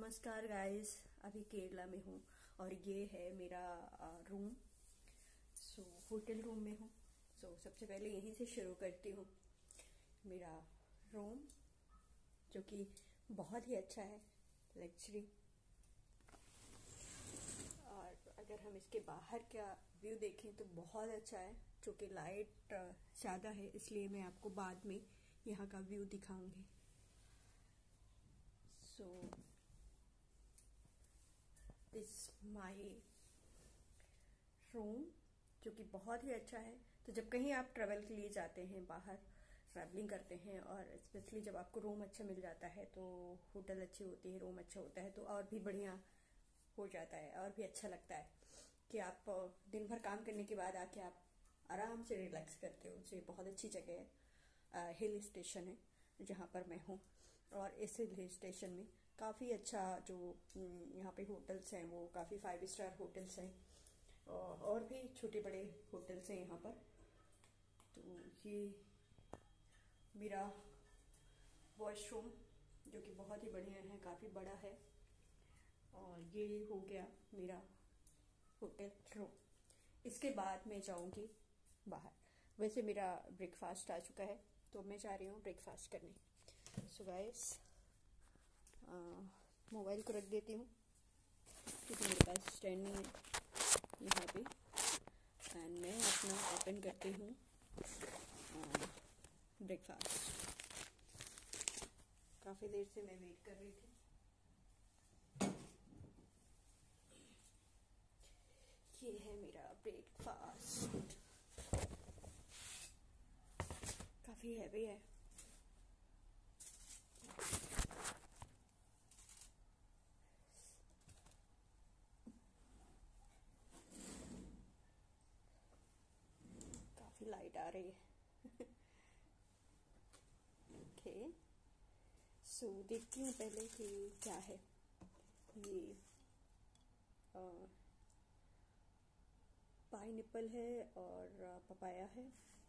नमस्कार गाइस, अभी केरला में हूँ और ये है मेरा रूम। होटल रूम में हूँ। सबसे पहले यहीं से शुरू करती हूँ। मेरा रूम जो कि बहुत ही अच्छा है, लग्जरी। और अगर हम इसके बाहर का व्यू देखें तो बहुत अच्छा है, जो कि लाइट ज़्यादा है, इसलिए मैं आपको बाद में यहाँ का व्यू दिखाऊंगी। इस माई रूम जो कि बहुत ही अच्छा है। तो जब कहीं आप ट्रैवल के लिए जाते हैं, बाहर ट्रैवलिंग करते हैं, और स्पेशली जब आपको रूम अच्छा मिल जाता है, तो होटल अच्छी होती है, रूम अच्छा होता है, तो और भी बढ़िया हो जाता है, और भी अच्छा लगता है कि आप दिन भर काम करने के बाद आके आप आराम से रिलैक्स करते हो। ये बहुत अच्छी जगह है, हिल स्टेशन है जहाँ पर मैं हूँ। और इस हिल स्टेशन में काफ़ी अच्छा जो यहाँ पे होटल्स हैं, वो काफ़ी 5 स्टार होटल्स हैं, और भी छोटे बड़े होटल्स हैं यहाँ पर। तो ये मेरा वॉशरूम जो कि बहुत ही बढ़िया है, काफ़ी बड़ा है। और ये हो गया मेरा होटल रूम। इसके बाद मैं जाऊँगी बाहर। वैसे मेरा ब्रेकफास्ट आ चुका है, तो मैं जा रही हूँ ब्रेकफास्ट करने। सो गाइस, मोबाइल को रख देती हूँ क्योंकि मेरे पास स्टैंड नहीं है यहाँ पे। एंड मैं अपना ओपन करती हूँ ब्रेकफास्ट। काफ़ी देर से मैं वेट कर रही थी। ये है मेरा ब्रेकफास्ट, काफ़ी हैवी है। लाइट आ रही है। ओके, सो देखती हूँ पहले कि क्या है। ये पाइनएप्पल है और पपाया है।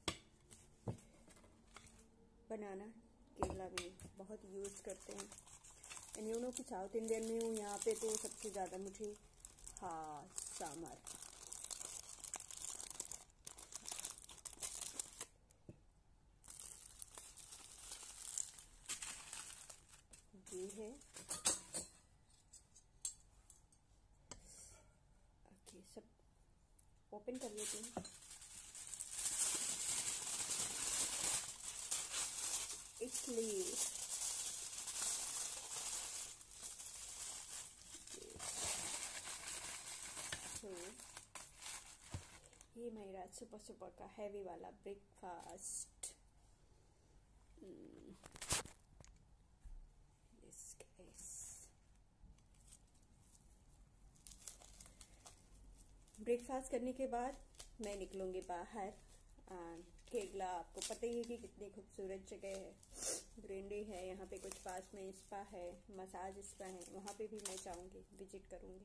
बनाना केरला में बहुत यूज़ करते हैं। एंड यू नो कि साउथ इंडियन में हूँ यहाँ पे, तो सबसे ज़्यादा मुझे सांभर। ये है ओके, सब ओपन कर लेते हैं। इसलिए ये मेरा सुबह सुबह का हैवी वाला ब्रेकफास्ट। ब्रेकफास्ट करने के बाद मैं निकलूँगी बाहर। केरला आपको पता ही है कि कितनी खूबसूरत जगह है। ग्रीनरी है यहाँ पे, कुछ पास में स्पा है, मसाज स्पा है, वहाँ पे भी मैं जाऊँगी, विजिट करूँगी।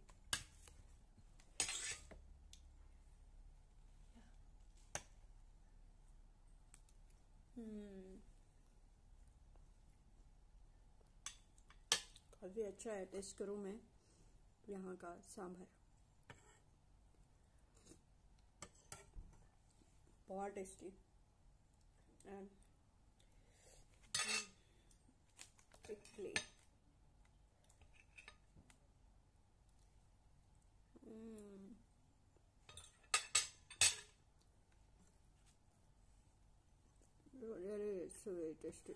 काफ़ी अच्छा है, टेस्ट करूँ मैं यहाँ का सांभर। बहुत tasty and quickly. Really, it's so very tasty.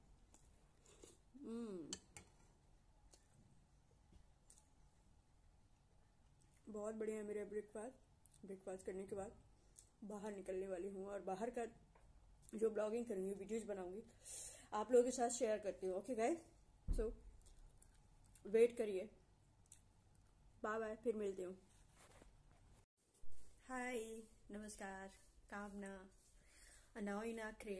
बहुत बढ़िया है मेरा ब्रेकफास्ट करने के बाद बाहर निकलने वाली हूँ, और बाहर का जो ब्लॉगिंग करूँगी, वीडियोज़ बनाऊँगी, आप लोगों के साथ शेयर करती हूँ। ओके गाइस, सो वेट करिए। बाय बाय, फिर मिलती हूँ। हाय, नमस्कार, कामना, अनोइना क्रे